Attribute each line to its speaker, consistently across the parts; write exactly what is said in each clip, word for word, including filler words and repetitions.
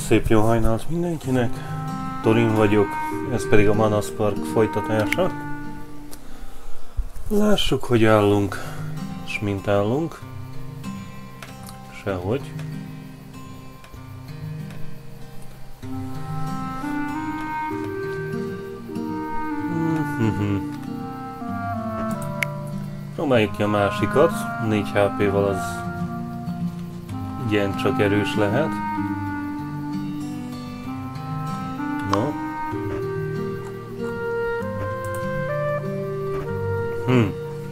Speaker 1: Szép jó hajnalt mindenkinek, Thorin vagyok, ez pedig a Manasz Park folytatása. Lássuk, hogy állunk, és mint állunk. Sehogy. Mm-hmm. Próbáljuk ki a másikat, négy há pé-val az igen csak erős lehet. No. Hm.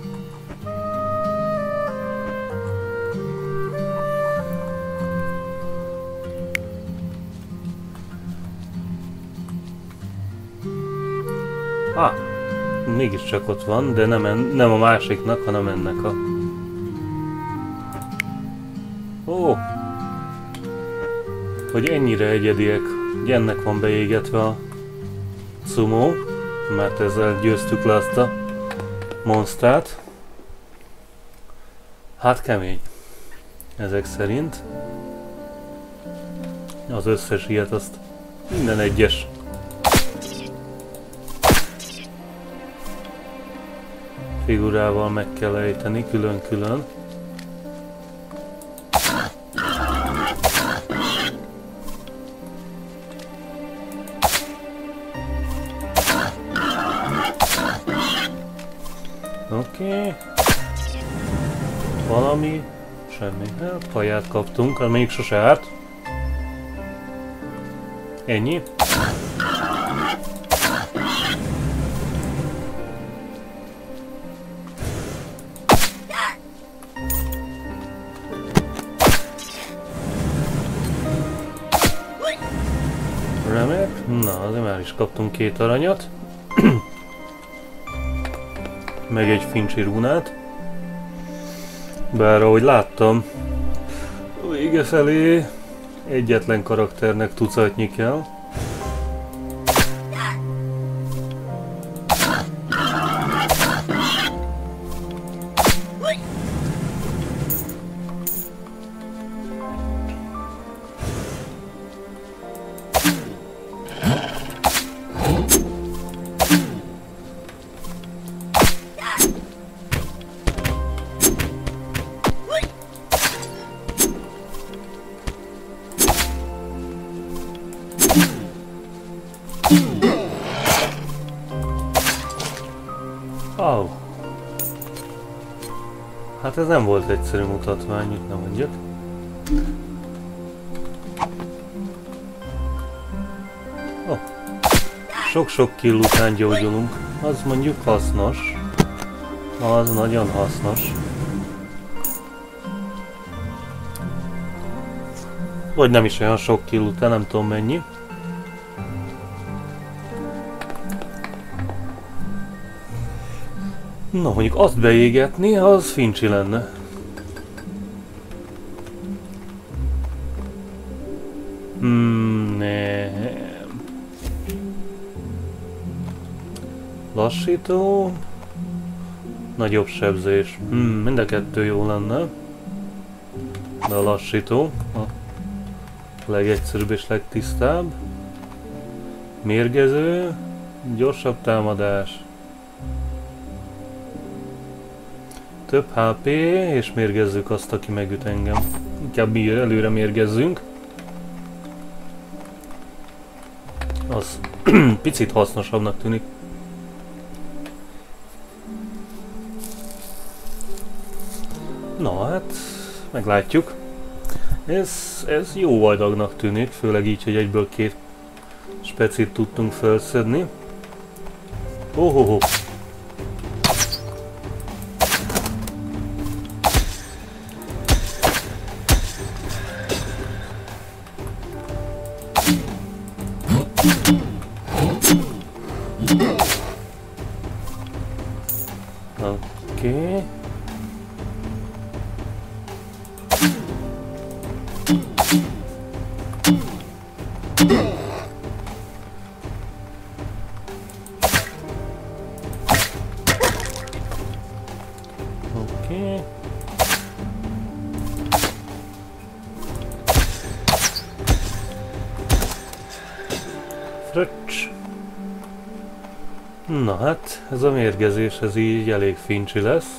Speaker 1: Ah, mégiscsak ott van, de nem, en, nem a másiknak, hanem ennek a... Ó! Hogy ennyire egyediek, hogy ennek van beégetve a sumo, mert ezzel győztük le azt a monstrát. Hát kemény. Ezek szerint. Az összes ilyet azt minden egyes figurával meg kell ejteni külön-külön. Oké. Okay. Valami, semmi. Hát, kaját kaptunk, az még sose árt. Ennyi. Remek. Na, azért már is kaptunk két aranyat. Meg egy fincsi rúnát. Bár ahogy láttam, vége felé egyetlen karakternek tucatnyi kell. Oh. Hát ez nem volt egyszerű mutatvány, itt nem mondjak. Oh. Sok-sok kill után gyógyulunk. Az mondjuk hasznos. Az nagyon hasznos. Vagy nem is olyan sok kill után, nem tudom mennyi. Na, mondjuk azt beégetni, az fincsi lenne. Hmm, nem. Lassító. Nagyobb sebzés. Hmm, mind a kettő jó lenne. De a lassító a legegyszerűbb és legtisztább. Mérgező. Gyorsabb támadás. Több há pé, és mérgezzük azt, aki megüt engem. Inkább mi előre mérgezzünk. Az picit hasznosabbnak tűnik. Na hát, meglátjuk. Ez, ez jó adagnak tűnik, főleg így, hogy egyből két specit tudtunk felszedni. Ohoho! Oké. Oké. Fröccs. Na hát, ez a mérgezés, ez így elég fincsi lesz.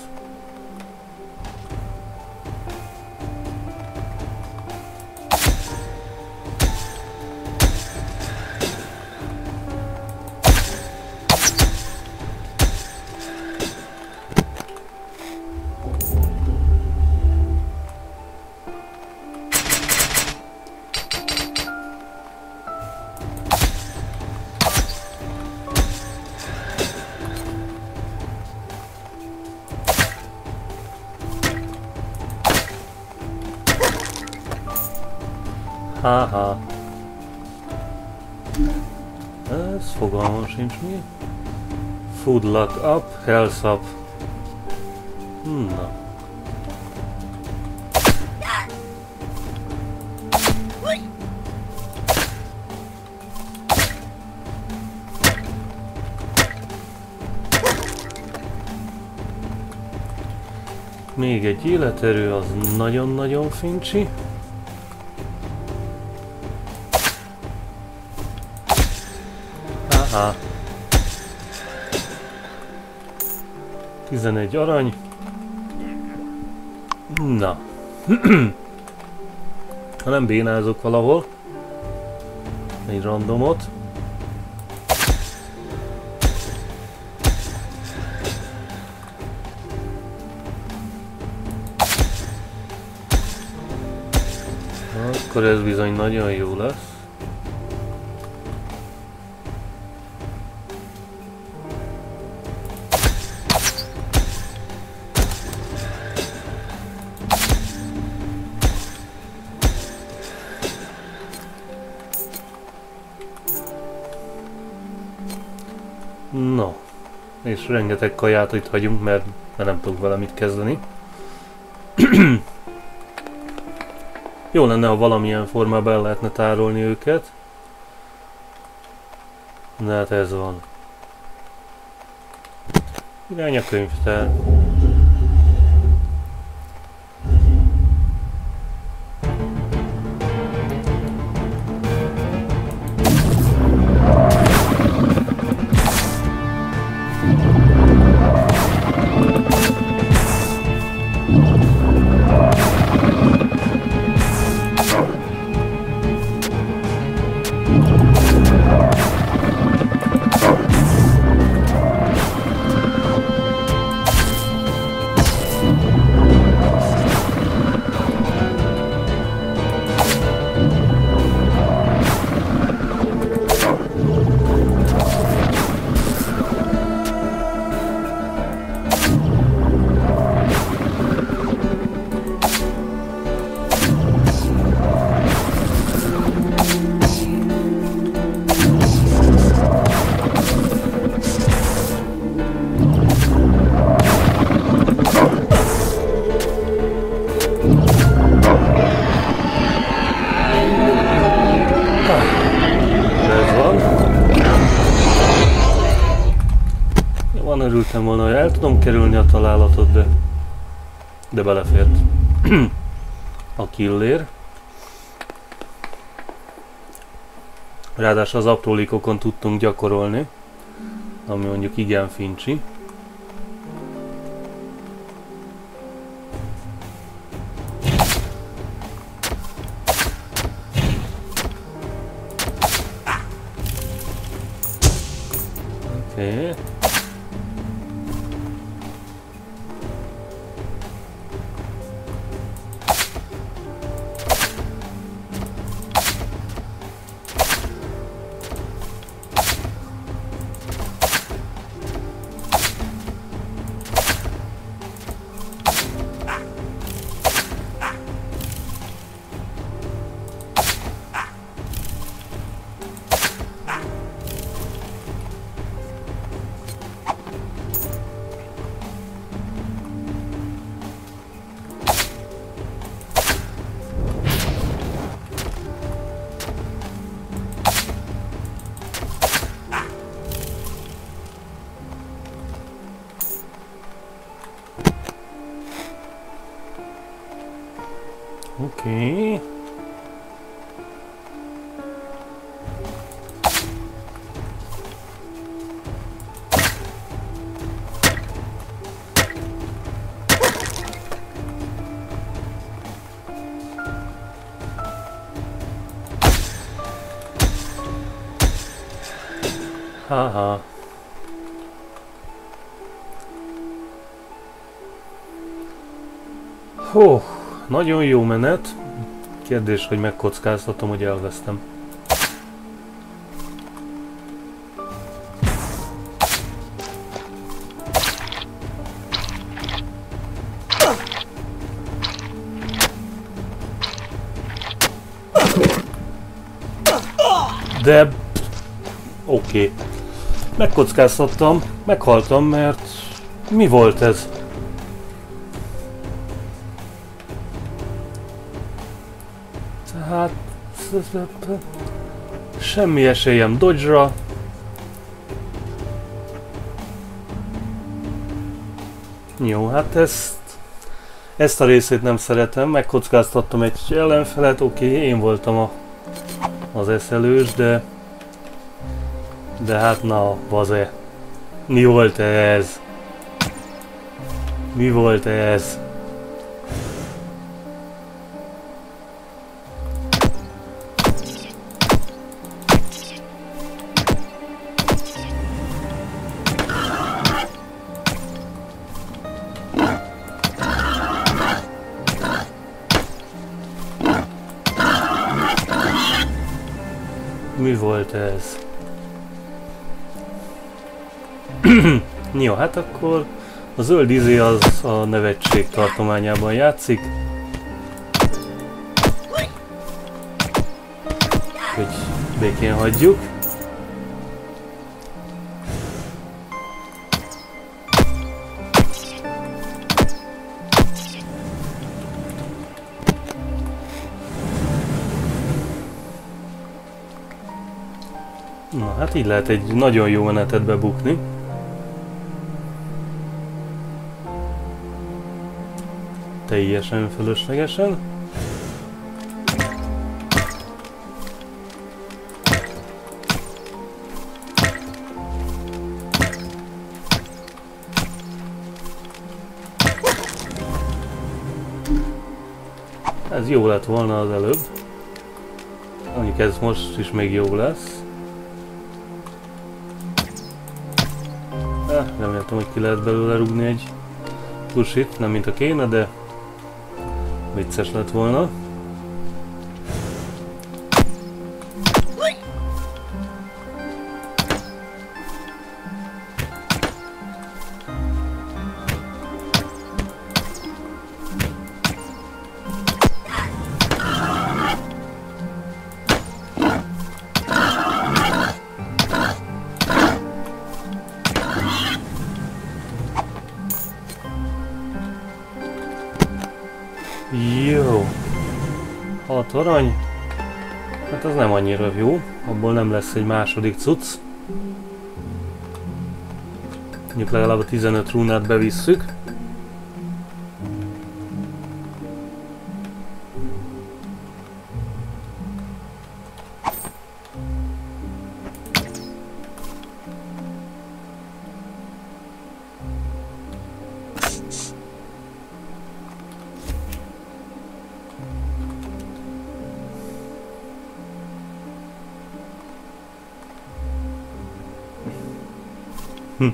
Speaker 1: Haha. Ez fogalmam sincs mi. Food luck up, health up. Na. Még egy életerő, az nagyon-nagyon fincsi. Aha. tizenegy arany. Na. Ha nem bénázok valahol. Egy randomot. Akkor ez bizony nagyon jó lesz. No, és rengeteg kaját itt hagyunk, mert, mert nem tudunk vele mit kezdeni. Jó lenne, ha valamilyen formában el lehetne tárolni őket. De hát ez van. Irány a könyvtár. Örültem volna, hogy el tudom kerülni a találatot, de, de belefért a killér. Ráadásul az aprólékokon tudtunk gyakorolni, ami mondjuk igen fincsi. Oké. Okay. Haha. Hó, nagyon jó menet. Kérdés, hogy megkockáztatom, hogy elvesztem. De... Oké. Okay. Megkockáztattam, meghaltam, mert... Mi volt ez? Tehát... Semmi esélyem dodge-ra. Jó, hát ezt... Ezt a részét nem szeretem, megkockáztattam egy ellenfelet, oké, okay, én voltam a... az eszelős, de... De hát na, baze. Mi volt ez? Mi volt ez? Mi volt ez? Jó, hát akkor a zöld izé az a nevetség tartományában játszik. Hogy békén hagyjuk. Na hát így lehet egy nagyon jó menetet bebukni. Teljesen fölöslegesen. Ez jó lett volna az előbb. Mondjuk ez most is még jó lesz. Eh, reméltem, hogy ki lehet belőle rúgni egy pushit, nem mint a kéne, de vicces lett volna. Jó. Hat arany. Hát ez nem annyira jó. Abból nem lesz egy második cucc. Mondjuk legalább a tizenöt rúnát bevisszük. Hm.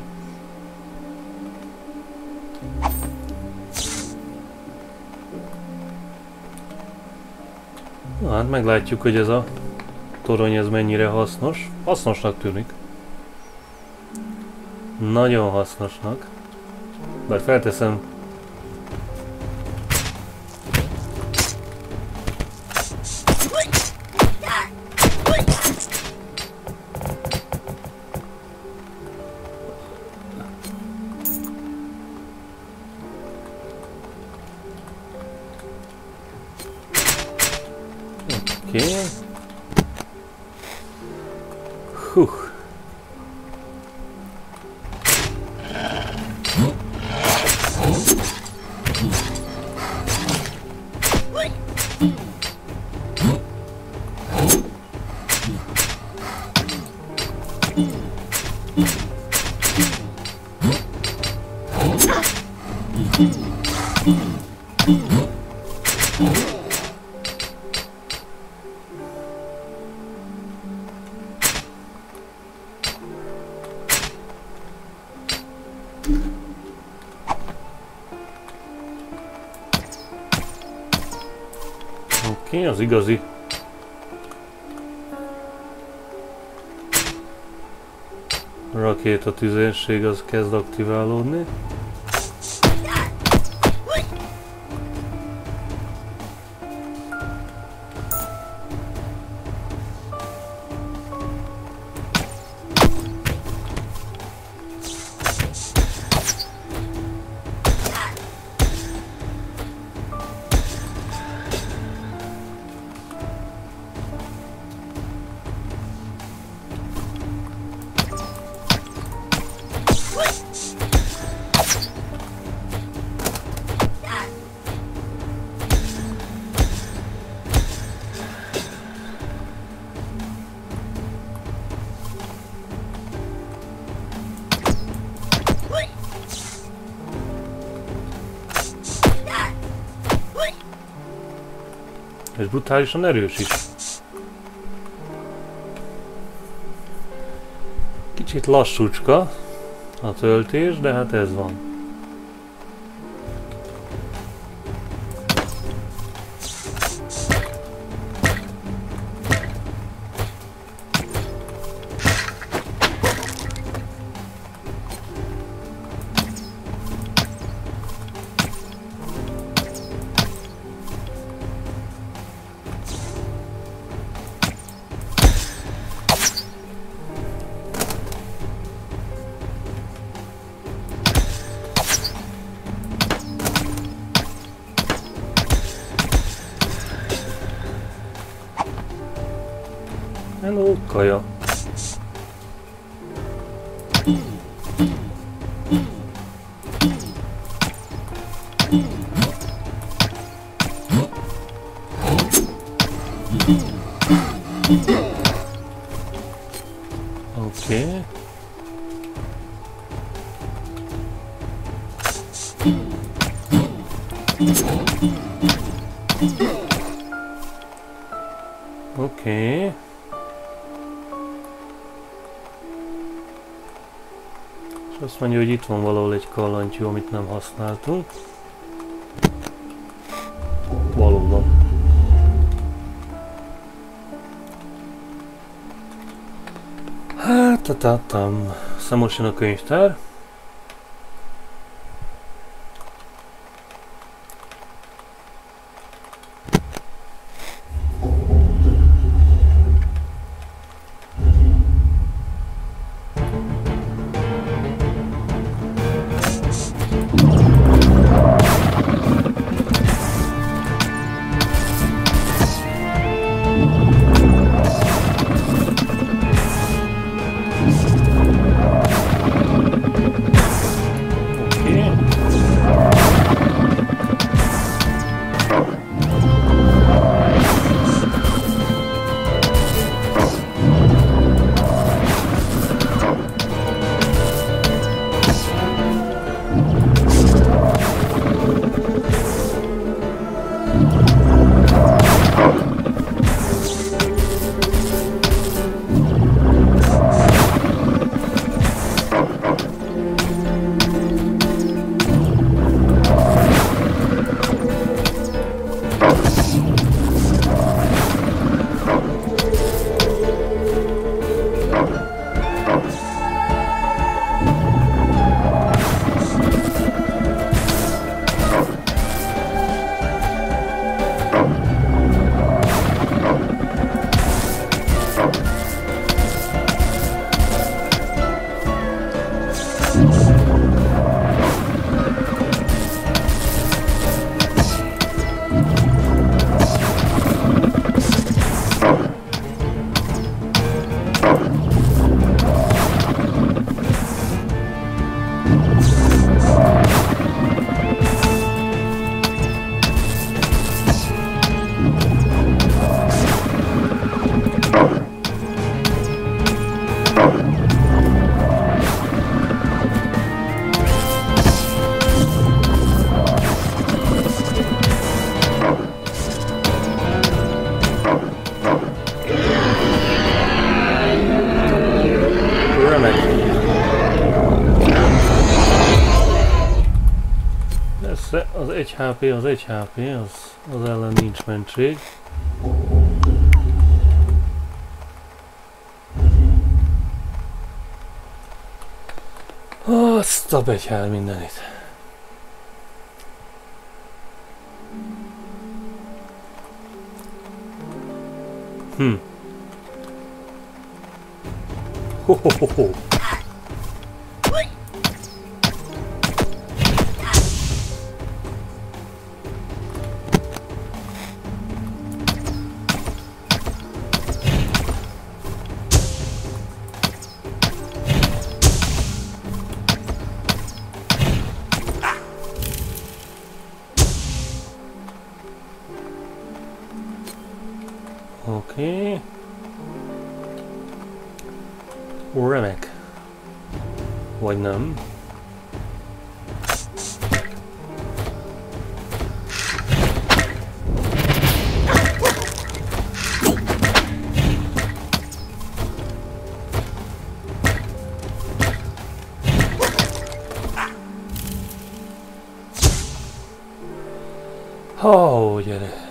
Speaker 1: Na hát meglátjuk, hogy ez a torony ez mennyire hasznos. Hasznosnak tűnik. Nagyon hasznosnak. Bár felteszem. Oké. Okay. Hú. Oké, az igazi. Rakétatüzérség az kezd aktiválódni. És brutálisan erős is. Kicsit lassúcska a töltés, de hát ez van. Hello, kaja. Oké. Oké. És azt mondja, hogy itt van valahol egy kallantyú, amit nem használtunk. Valóban. Hát, tatam. Aztán most jön a könyvtár. Az egy há pé, az egy há pé, az, az ellen nincs mentség. Azt a betyár mindenit. Hm. Ho, ho, ho, ho. Oké. Remek. Vagy nem. Ó, gyere.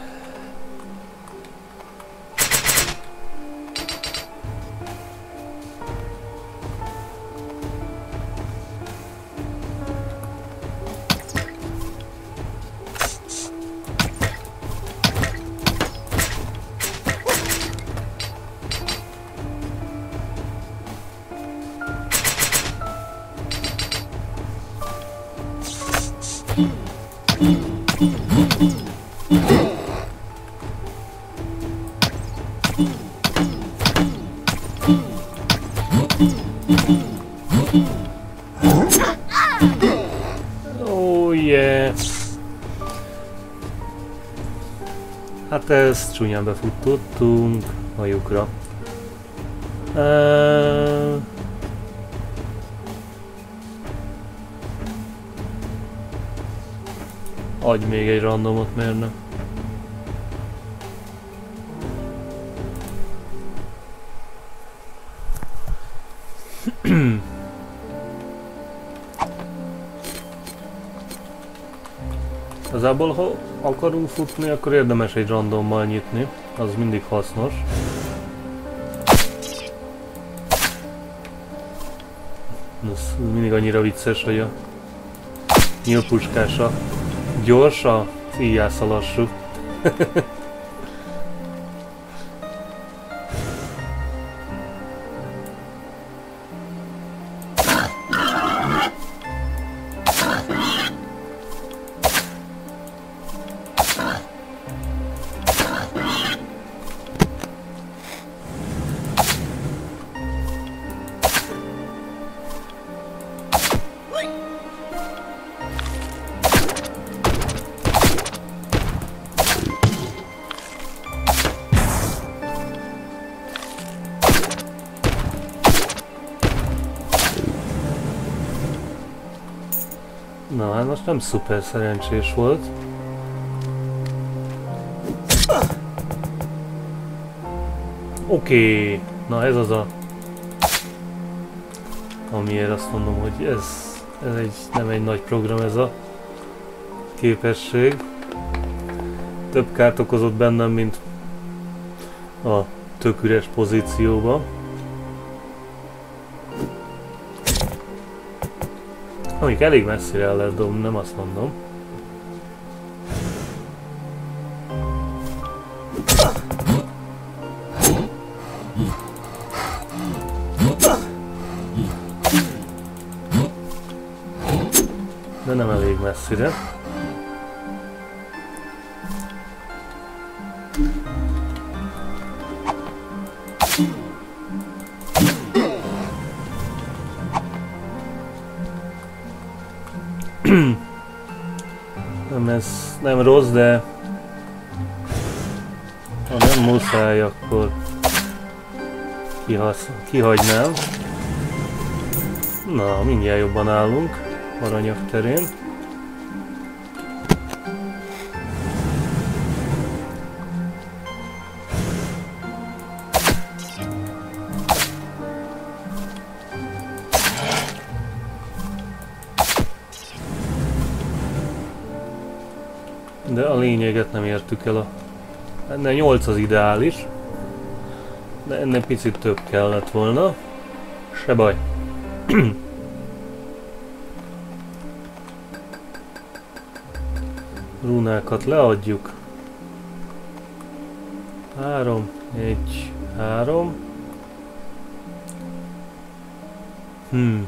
Speaker 1: Oh yeah! Hát ezt csúnyán befutottunk a lyukra. Uh... Adj még egy randomot, miért nem? Igazából, ha akarunk futni, akkor érdemes egy randommal nyitni, az mindig hasznos. Ez mindig annyira vicces, hogy a nyílpuskása gyors, a íjász a lassú. Na, hát most nem szuper szerencsés volt. Oké, okay. Na ez az a... amiért azt mondom, hogy ez, ez egy, nem egy nagy program ez a képesség. Több kárt okozott bennem, mint a tök üres pozícióban. Amik elég messzire el lehet dobni, nem azt mondom. De nem elég messzire. Nem, ez nem rossz, de ha nem muszáj, akkor kihasz, kihagynám. Na, mindjárt jobban állunk aranyag terén. De a lényeget nem értük el a Ennél nyolc az ideális. De ennél picit több kellett volna. Se baj. Runákat leadjuk. Három, egy, három. Hmm.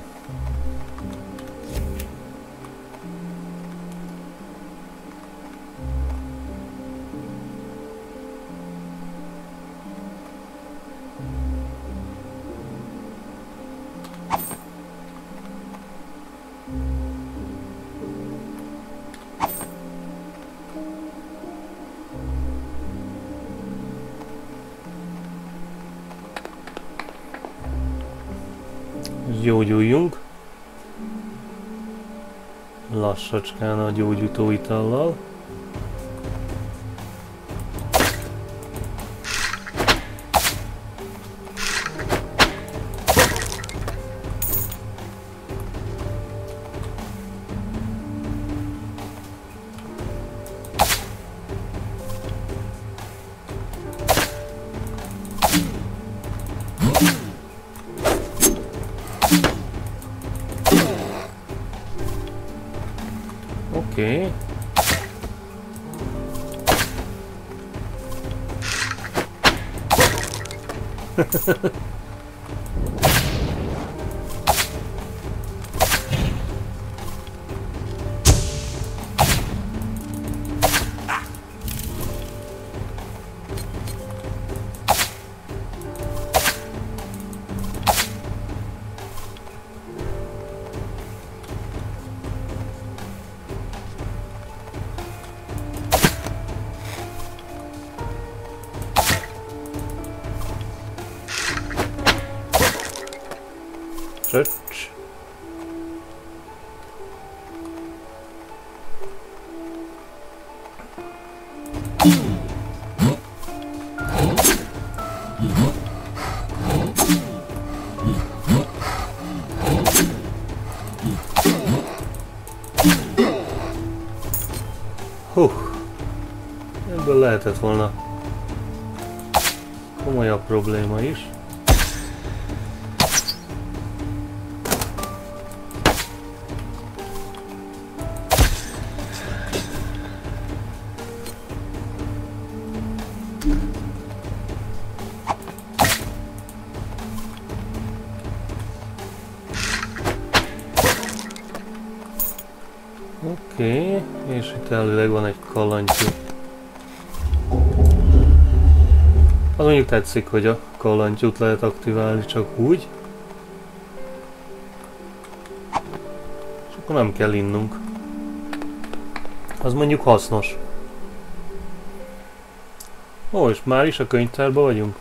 Speaker 1: Gyógyuljunk. Lassacskán a gyógyító itallal. Oké. Search. Hú, ebből lehetett volna komolyabb probléma is. Oké, okay, és itt előleg van egy kalantyú. Az mondjuk tetszik, hogy a kalantyút lehet aktiválni csak úgy. És akkor nem kell innunk. Az mondjuk hasznos. Ó, és már is a könyvtárban vagyunk.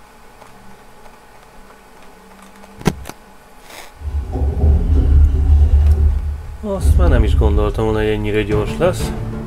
Speaker 1: Azt már nem is gondoltam volna, hogy ennyire gyors lesz.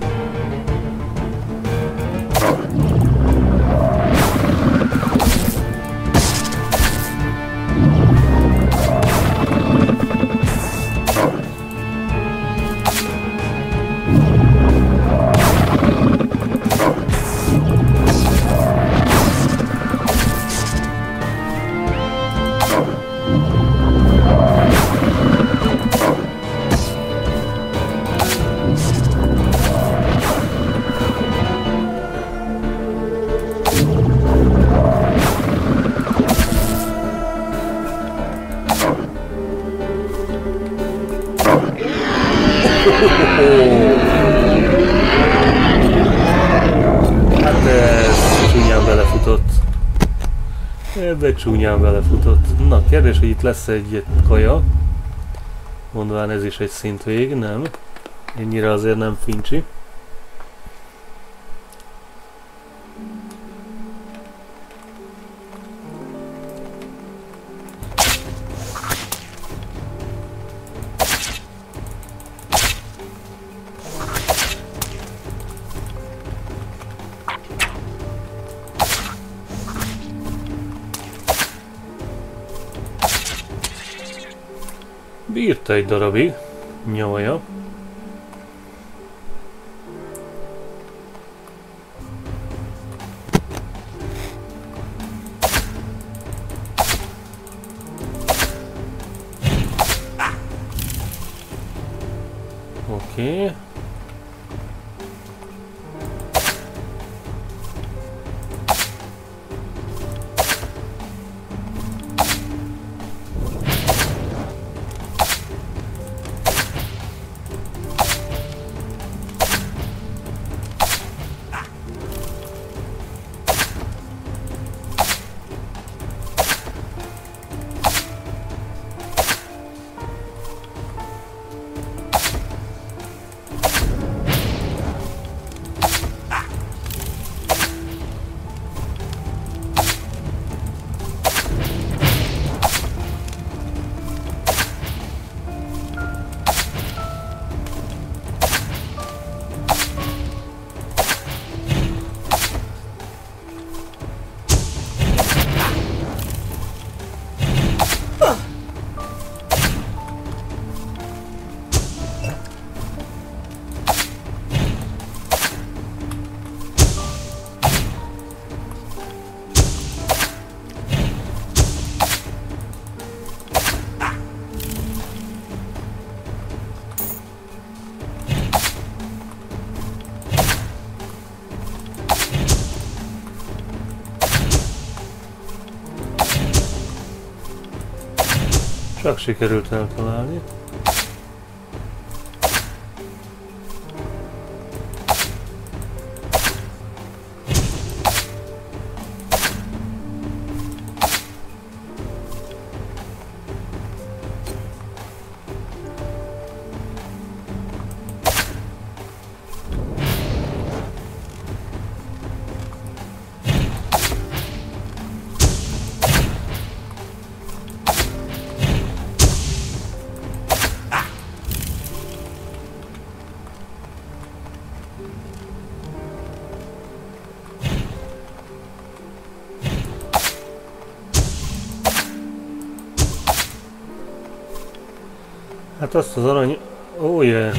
Speaker 1: Hát ez csúnyán belefutott. Ebbe csúnyán belefutott. Na, kérdés, hogy itt lesz egy kaja. Mondván ez is egy szintvég, nem? Ennyire azért nem fincsi. Bírta egy darabig, nyavaja. Oké. Csak sikerült eltalálni. Hát azt az arany... Ó, oh, yeah.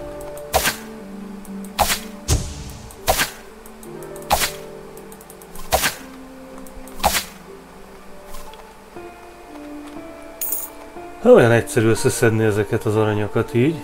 Speaker 1: Olyan egyszerű összeszedni ezeket az aranyokat így.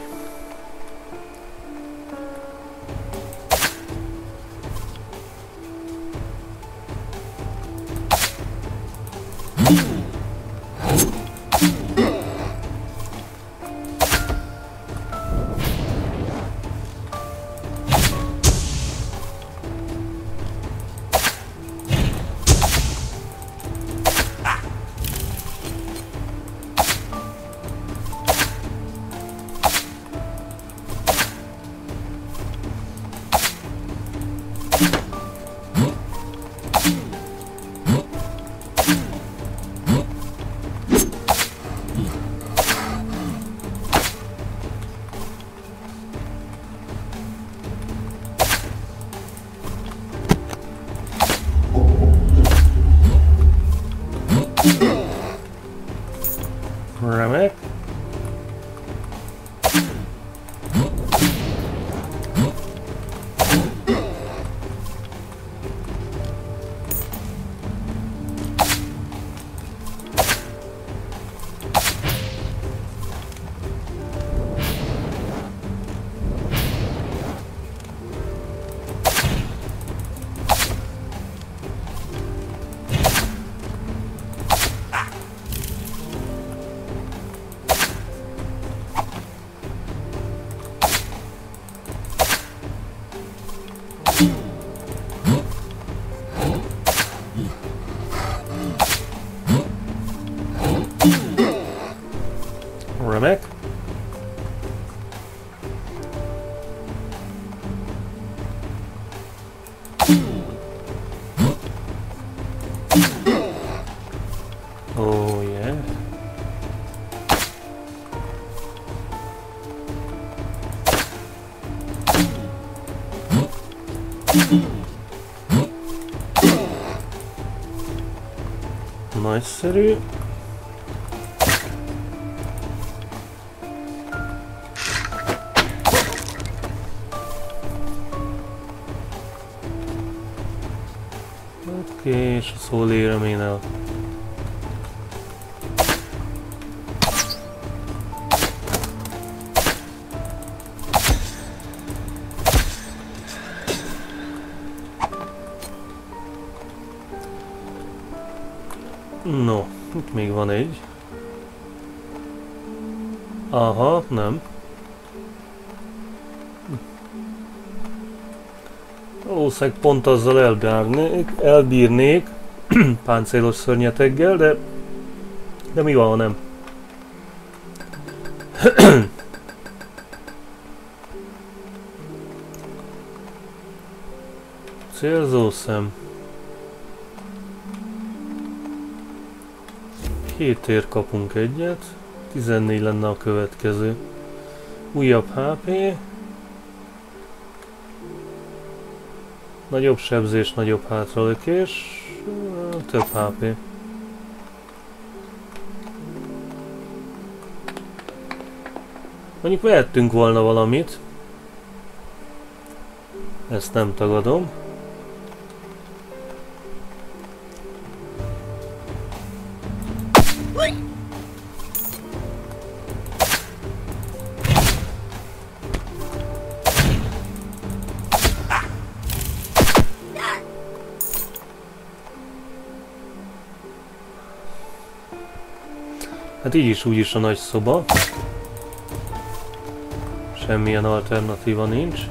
Speaker 1: Remek. Remek. Oh yeah. Nagyszerű. Oké, okay, és a szóléreménnyel. No, itt még van egy. Aha, nem. Valószínűleg pont azzal elbírnék, elbírnék páncélos szörnyeteggel, de, de mi van, ha nem? Célzószem. Két ér kapunk egyet. tizennégy lenne a következő. Újabb há pé. Nagyobb sebzés, nagyobb hátralökés. Több há pé. Mondjuk vehettünk volna valamit. Ezt nem tagadom. Hát így is úgy is a nagy szoba. Semmilyen alternatíva nincs.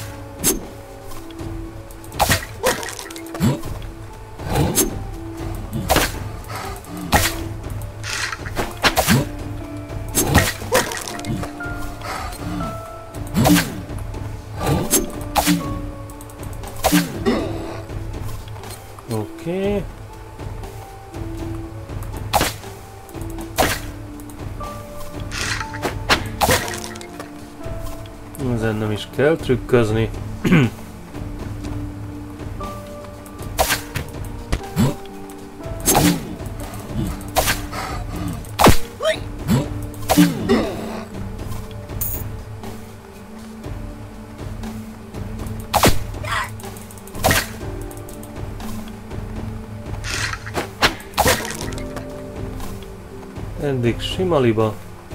Speaker 1: Oké. Ezen nem is kell trükközni. Eddig sima liba.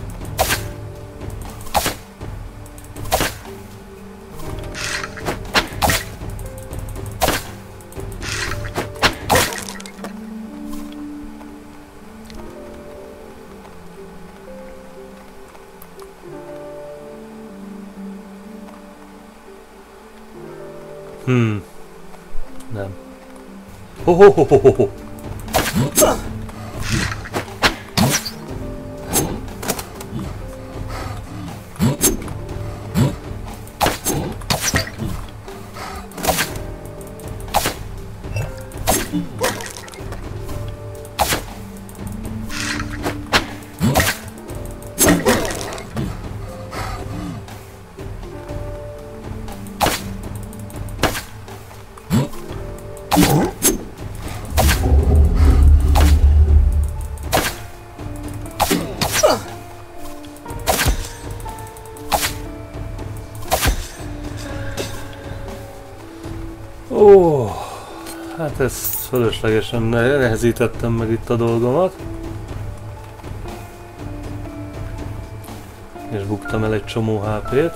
Speaker 1: Hmm. Nem. Ho ho ho ho ho ho. Ó, hát ezt fölöslegesen nehezítettem meg itt a dolgomat. És buktam el egy csomó há pét.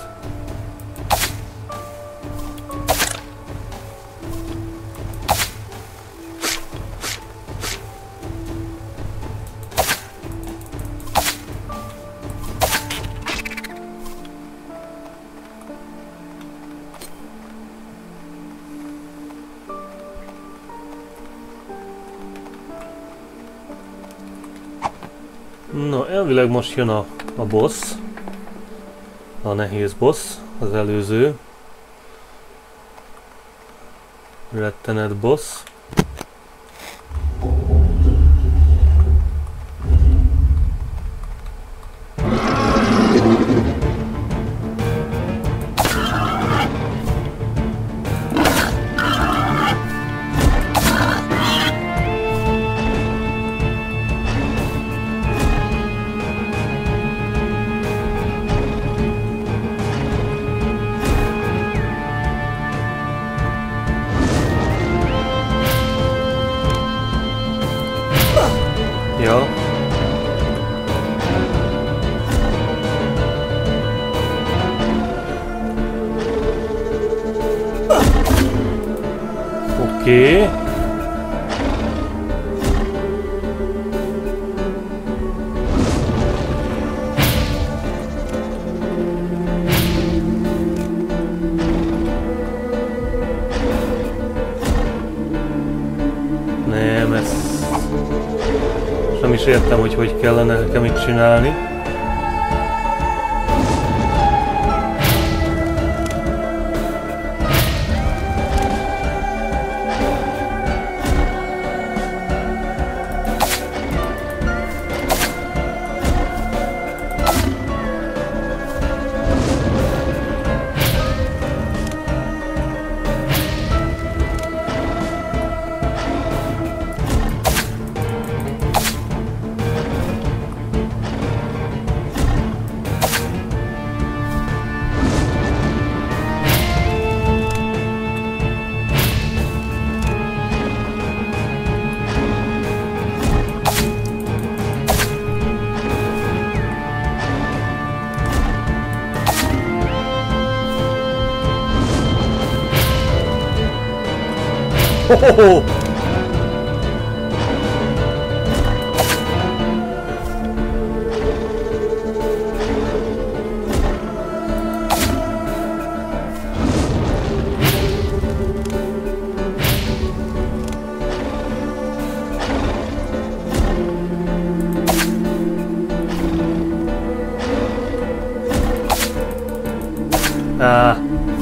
Speaker 1: No, elvileg most jön a, a boss, a nehéz boss, az előző rettenet boss. Ja. Oké. nem is értem, hogy hogy kellene nekem itt csinálni. Hohoho! Ah.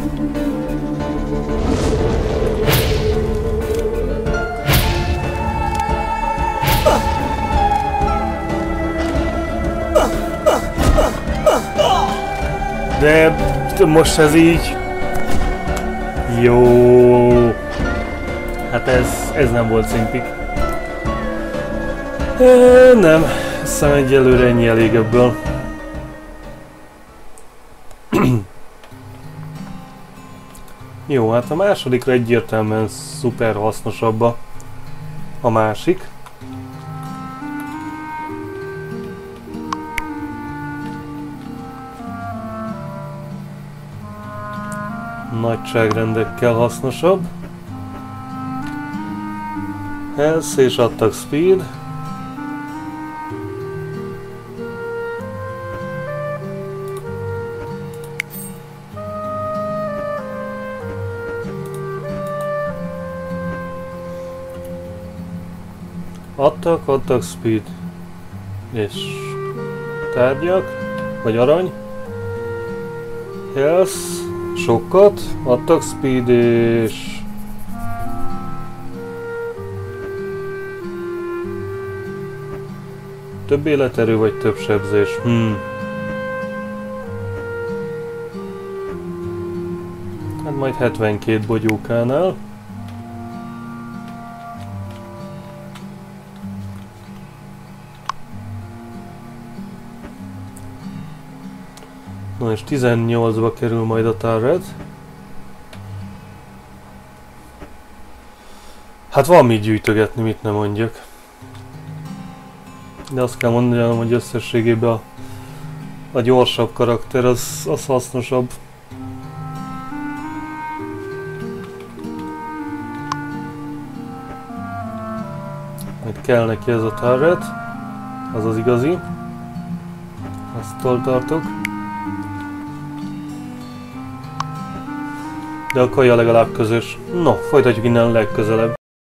Speaker 1: De most ez így... Jó. Hát ez, ez nem volt szimpik. E, nem, azt hiszem egyelőre ennyi elég ebből. Jó, hát a másodikra egyértelműen szuper hasznosabb a, a másik. Nagyságrendekkel hasznosabb. Health és attack speed. Attack, attack speed. És tárgyak, vagy arany. Health. Sokat, attack speed és... Több életerő vagy több sebzés? Hmm. Hát majd hetvenkét bogyókánál. Na és tizennyolcba kerül majd a turret. Hát van mit gyűjtögetni, mit nem mondjak. De azt kell mondanom, hogy összességében a, a gyorsabb karakter az, az hasznosabb. Majd kell neki ez a turret. Az az igazi. Aztól tartok. De a kaja legalább közös. No, folytatjuk innen legközelebb.